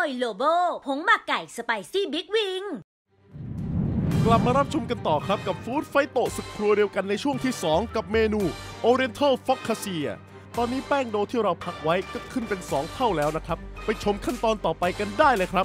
ยโลโบผงหมักไก่สไปซี่บิ๊กวิงกลับมารับชมกันต่อครับกับฟู้ดไฟโตสึกครัวเดียวกันในช่วงที่ 2 กับเมนู Oriental Focaccia ตอนนี้แป้งโดที่เราพักไว้ก็ขึ้นเป็น2เท่าแล้วนะครับไปชมขั้นตอนต่อไปกันได้เลยครับ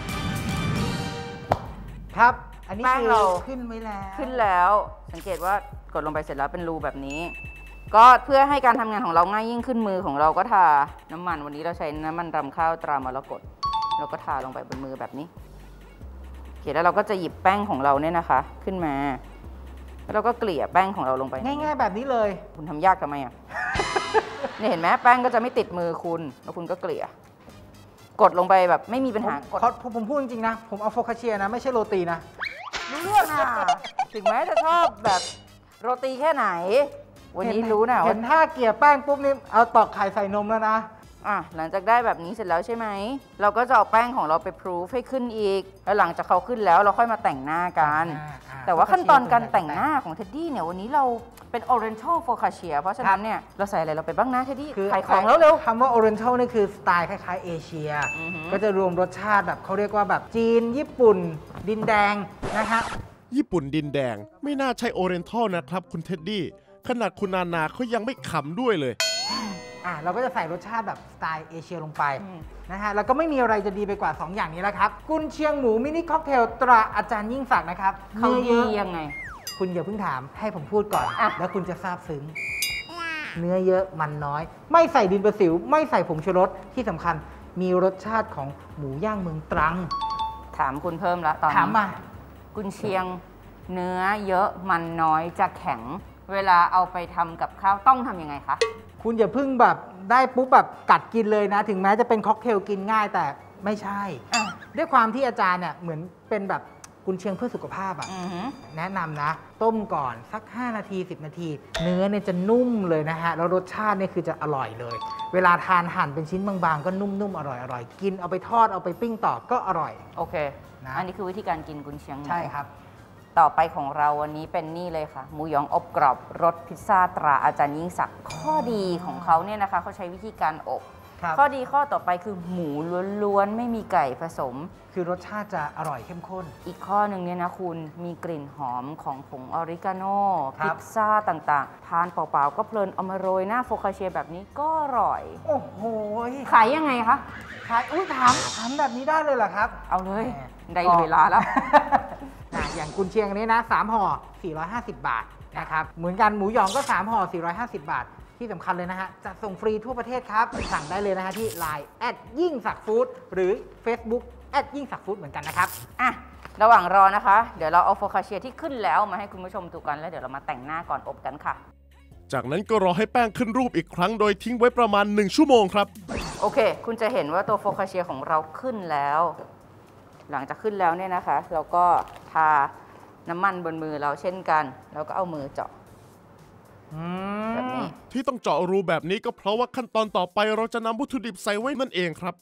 ครับอันนี้แป้งเราขึ้นไว้แล้วขึ้นแล้วสังเกตว่ากดลงไปเสร็จแล้วเป็นรูแบบนี้ก็เพื่อให้การทำงานของเราง่ายยิ่งขึ้นมือของเราก็ทาน้ำมันวันนี้เราใช้น้ำมันรำข้าวตรามรกตเราก็ทาลงไปบนมือแบบนี้โอเคแล้วเราก็จะหยิบแป้งของเราเนี่ยนะคะขึ้นมาแล้วเราก็เกลี่ยแป้งของเราลงไปง่ายๆแบบนี้เลยคุณทำยากทำไมอ่ะ เนี่ยเห็นไหมแป้งก็จะไม่ติดมือคุณแล้วคุณก็เกลี่ยกดลงไปแบบไม่มีปัญหากดผมพูดจริงๆนะผมเอาโฟคาเชียนะไม่ใช่โรตีนะรู้เรื่องนะถึงแม้จะชอบแบบโรตีแค่ไหนวันนี้รู้นะเห็นท่าเกลี่ยแป้งปุ๊บนี่เอาตอกไข่ใส่นมแล้วนะหลังจากได้แบบนี้เสร็จแล้วใช่ไหมเราก็จะเอาแป้งของเราไปพรูฟให้ขึ้นอีกแล้วหลังจากเขาขึ้นแล้วเราค่อยมาแต่งหน้ากันแต่ว่าขั้นตอนการแต่งหน้าของเท็ดดี้เนี่ยวันนี้เราเป็น Oriental Focaccia เพราะฉะนั้นเนี่ยเราใส่อะไรเราไปบ้างนะเท็ดดี้ขายของแล้วเร็วคำว่า Oriental นี่คือสไตล์คล้ายๆเอเชียก็จะรวมรสชาติแบบเขาเรียกว่าแบบจีนญี่ปุ่นดินแดงนะฮะญี่ปุ่นดินแดงไม่น่าใช่ Oriental นะครับคุณเท็ดดี้ขนาดคุณนานาเขายังไม่ขำด้วยเลยเราก็จะใส่รสชาติแบบสไตล์เอเชียลงไปนะฮะแล้วก็ไม่มีอะไรจะดีไปกว่า2อย่างนี้แล้วครับกุนเชียงหมูมินิค็อกเทลตราอาจารย์ยิ่งศักดิ์นะครับเขาดียังไงคุณอย่าเพิ่งถามให้ผมพูดก่อนแล้วคุณจะทราบซึ้งเนื้อเยอะมันน้อยไม่ใส่ดินประสิวไม่ใส่ผงชูรสที่สำคัญมีรสชาติของหมูย่างเมืองตรังถามคุณเพิ่มละตอนนี้ถามมากุนเชียงเนื้อเยอะมันน้อยจะแข็งเวลาเอาไปทำกับข้าวต้องทำยังไงคะคุณอย่าเพิ่งแบบได้ปุ๊บแบบกัดกินเลยนะถึงแม้จะเป็นค็อกเทลกินง่ายแต่ไม่ใช่ด้วยความที่อาจารย์เนี่ยเหมือนเป็นแบบกุนเชียงเพื่อสุขภาพแนะนำนะต้มก่อนสัก5นาที10นาทีเนื้อเนี่ยจะนุ่มเลยนะฮะแล้วรสชาติเนี่ยคือจะอร่อยเลยเวลาทานหั่นเป็นชิ้นบางๆก็นุ่มๆอร่อยๆกินเอาไปทอดเอาไปปิ้งต่อก็อร่อยโอเคนะอันนี้คือวิธีการกินกุนเชียงใช่ครับต่อไปของเราวันนี้เป็นนี่เลยค่ะหมูหยองอบกรอบรสพิซซ่าตราอาจารย์ยิ่งศักดิ์ข้อดีของเขาเนี่ยนะคะเขาใช้วิธีการอบข้อดีข้อต่อไปคือหมูล้วนๆไม่มีไก่ผสมคือรสชาติจะอร่อยเข้มข้นอีกข้อหนึ่งเนี่ยนะคุณมีกลิ่นหอมของผงออริกาโน่พิซซ่าต่างๆทานเปล่าๆก็เพลินเอามาโรยหน้าโฟคาเชียแบบนี้ก็อร่อยโอ้โหขายยังไงคะขายถามแบบนี้ได้เลยเหรอครับเอาเลยได้เวลาแล้วอย่างกุนเชียงนี้นะ3ห่อ450 บาทนะครับเหมือนกันหมูหยองก็3ห่อ450 บาทที่สำคัญเลยนะฮะจะส่งฟรีทั่วประเทศครับสั่งได้เลยนะฮะที่ Line ยิ่งศักดิ์ฟู้ดหรือ Facebook ยิ่งศักดิ์ฟู้ดเหมือนกันนะครับระหว่างรอนะคะเดี๋ยวเราเอาโฟคาเชียที่ขึ้นแล้วมาให้คุณผู้ชมดูกันแล้วเดี๋ยวเรามาแต่งหน้าก่อนอบกันค่ะจากนั้นก็รอให้แป้งขึ้นรูปอีกครั้งโดยทิ้งไว้ประมาณ1ชั่วโมงครับโอเคคุณจะเห็นว่าตัวโฟคาเชียของเราขึ้นแล้วหลังจากขึ้นแล้วเนี่ยนะคะเราก็ทาน้ำมันบนมือเราเช่นกันแล้วก็เอามือเจาะแบบนี้ที่ต้องเจาะรูแบบนี้ก็เพราะว่าขั้นตอนต่อไปเราจะนำวัตถุดิบใส่ไว้นั่นเองครับ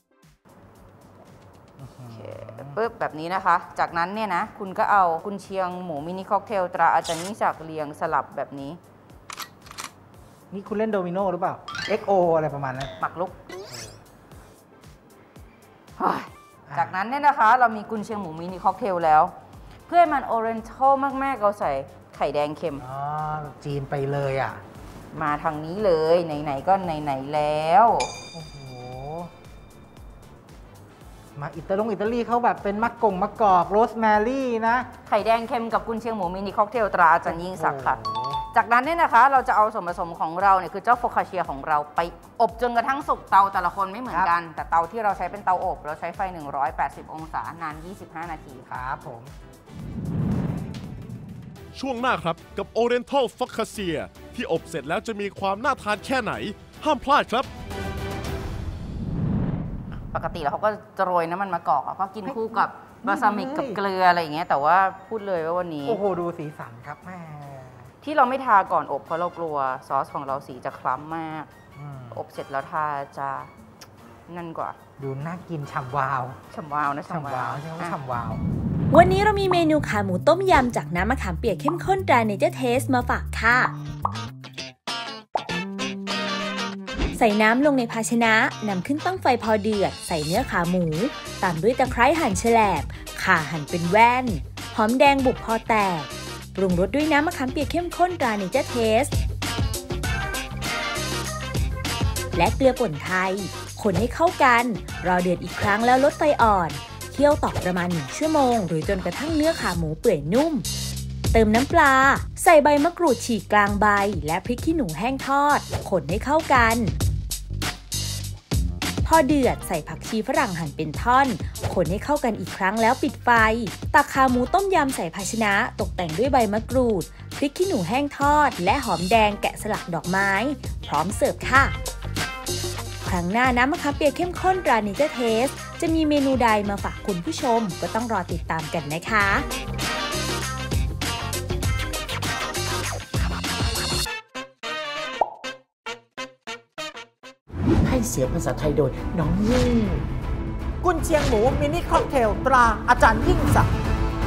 ปึ๊บแบบนี้นะคะจากนั้นเนี่ยนะคุณก็เอากุนเชียงหมูมินิค็อกเทลตราอาจารย์ยิ่งศักดิ์เรียงสลับแบบนี้นี่คุณเล่นโดมิโนหรือเปล่า XO อะไรประมาณนั้นหมักลุกจากนั้นเนี่ยนะคะเรามีกุนเชียงหมูมินิค็อกเทลแล้วเพื่อให้มัน Oriental มากๆเราใส่ไข่แดงเค็มจีนไปเลยมาทางนี้เลยไหนๆก็ไหนๆแล้วโอ้โหมาอิตาลีเขาแบบเป็นมะกอกโรสแมรี่นะไข่แดงเค็มกับกุนเชียงหมูมินิค็อกเทลตราอาจารย์ยิ่งศักดิ์ค่ะจากนั้นเนี่ยนะคะเราจะเอาส่วนผสมของเราเนี่ยคือเจ้าโฟคาเชียของเราไปอบจนกระทั่งสุกเตาแต่ละคนไม่เหมือนกันแต่เตาที่เราใช้เป็นเตาอบเราใช้ไฟ180องศานาน25นาทีครับผมช่วงหน้าครับกับ Oriental Focaccia ที่อบเสร็จแล้วจะมีความน่าทานแค่ไหนห้ามพลาดครับปกติแล้วเขาก็จะโรยน้ำมันมะกอกแล้วก็กินคู่กับบาซามิกกับเกลืออะไรอย่างเงี้ยแต่ว่าพูดเลยว่าวันนี้โอ้โหดูสีสันครับแม่ที่เราไม่ทาก่อนอบเพราะเรากลัวซอสของเราสีจะคล้ำมากอบเสร็จแล้วทาจะนั่นกว่าดูน่ากินฉ่ำวาวฉ่ำวาวนะฉ่ำวาวใช่ไหมฉ่ำวาววันนี้เรามีเมนูขาหมูต้มยำจากน้ำมะขามเปียกเข้มข้นตราเนเจอร์เทสมาฝากค่ะใส่ส่น้ำลงในภาชนะนำขึ้นตั้งไฟพอเดือดใส่เนื้อขาหมูตามด้วยตะไคร้หั่นแฉลบข่าหั่นเป็นแว่นหอมแดงบุบพอแตกปรุงรสด้วยน้ำมะขามเปียกเข้มข้นตราเนเจอร์เทสและเกลือป่นไทยคนให้เข้ากันรอเดือดอีกครั้งแล้วลดไฟอ่อนเคี่ยวต่อประมาณ1 ชั่วโมงหรือจนกระทั่งเนื้อขาหมูเปื่อยนุ่มเติมน้ำปลาใส่ใบมะกรูดฉีกกลางใบและพริกขี้หนูแห้งทอดคนให้เข้ากันพอเดือดใส่ผักชีฝรั่งหั่นเป็นท่อนคนให้เข้ากันอีกครั้งแล้วปิดไฟตักขาหมูต้มยำใส่ภาชนะตกแต่งด้วยใบมะกรูดพริกขี้หนูแห้งทอดและหอมแดงแกะสลักดอกไม้พร้อมเสิร์ฟค่ะครั้งหน้าน้ำมะขามเปียกเข้มข้นตราเนเจอร์เทสจะมีเมนูใดมาฝากคุณผู้ชมก็ต้องรอติดตามกันนะคะให้เสียงภาษาไทยโดยน้องยิ่งกุนเชียงหมูมินิค็อกเทลตราอาจารย์ยิ่งศักดิ์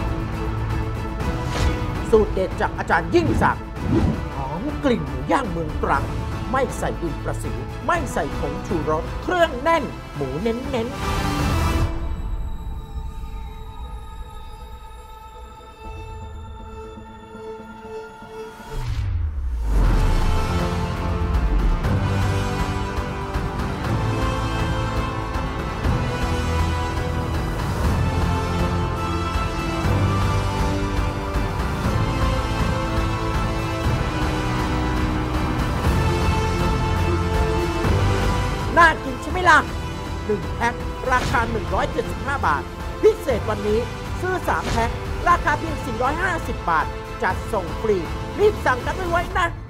สูตรเด็ดจากอาจารย์ยิ่งศักดิ์หอมกลิ่นหมูย่างเมืองตรังไม่ใส่ดินประสิวไม่ใส่ผงชูรสเครื่องแน่นหมูเน้นๆน่ากินใช่ไหมล่ะ1 แพ็คราคา 175 บาทพิเศษวันนี้ซื้อ3 แพ็คราคาเพียง 450 บาทจัดส่งฟรีรีบสั่งกันไว้นะ